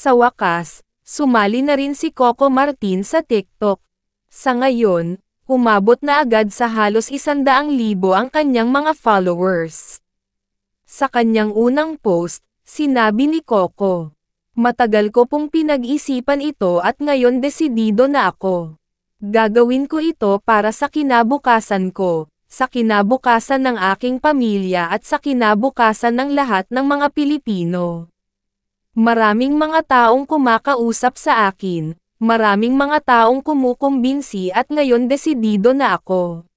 Sa wakas, sumali na rin si Coco Martin sa TikTok. Sa ngayon, umabot na agad sa halos 100,000 ang kanyang mga followers. Sa kanyang unang post, sinabi ni Coco, "Matagal ko pong pinag-isipan ito at ngayon desidido na ako. Gagawin ko ito para sa kinabukasan ko, sa kinabukasan ng aking pamilya at sa kinabukasan ng lahat ng mga Pilipino. Maraming mga taong kumakausap sa akin, maraming mga taong kumukumbinsi at ngayon desidido na ako.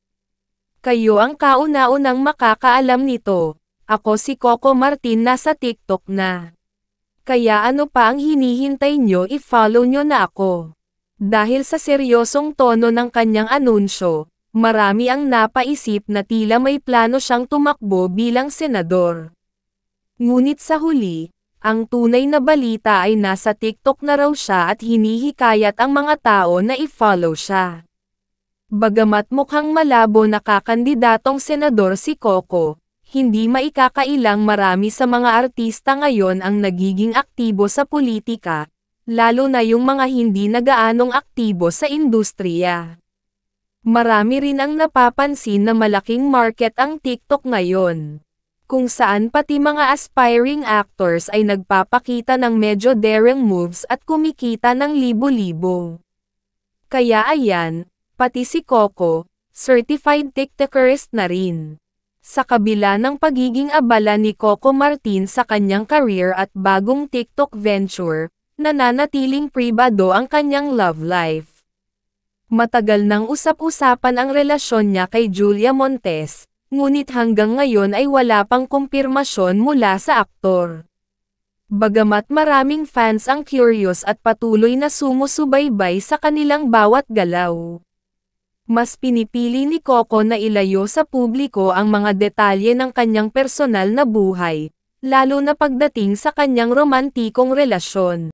Kayo ang kauna-unang makakaalam nito. Ako si Coco Martin nasa TikTok na. Kaya ano pa ang hinihintay nyo, i-follow nyo na ako." Dahil sa seryosong tono ng kanyang anunsyo, marami ang napaisip na tila may plano siyang tumakbo bilang senador. Ngunit sa huli, ang tunay na balita ay nasa TikTok na raw siya at hinihikayat ang mga tao na i-follow siya. Bagamat mukhang malabo na kakandidatong senador si Coco, hindi maikakailang marami sa mga artista ngayon ang nagiging aktibo sa politika, lalo na yung mga hindi nagaanong aktibo sa industriya. Marami rin ang napapansin na malaking market ang TikTok ngayon, kung saan pati mga aspiring actors ay nagpapakita ng medyo daring moves at kumikita ng libo-libo. Kaya ayan, pati si Coco, certified TikTokerist na rin. Sa kabila ng pagiging abala ni Coco Martin sa kanyang career at bagong TikTok venture, nananatiling pribado ang kanyang love life. Matagal nang usap-usapan ang relasyon niya kay Julia Montes, ngunit hanggang ngayon ay wala pang kumpirmasyon mula sa aktor. Bagamat maraming fans ang curious at patuloy na sumusubaybay sa kanilang bawat galaw, mas pinipili ni Coco na ilayo sa publiko ang mga detalye ng kanyang personal na buhay, lalo na pagdating sa kanyang romantikong relasyon.